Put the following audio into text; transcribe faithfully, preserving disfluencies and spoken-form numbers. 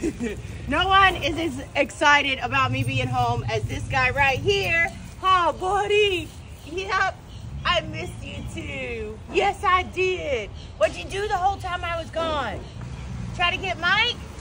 No one is as excited about me being home as this guy right here. Oh, buddy. Yep, I missed you too. Yes, I did. What'd you do the whole time I was gone? Try to get Mike?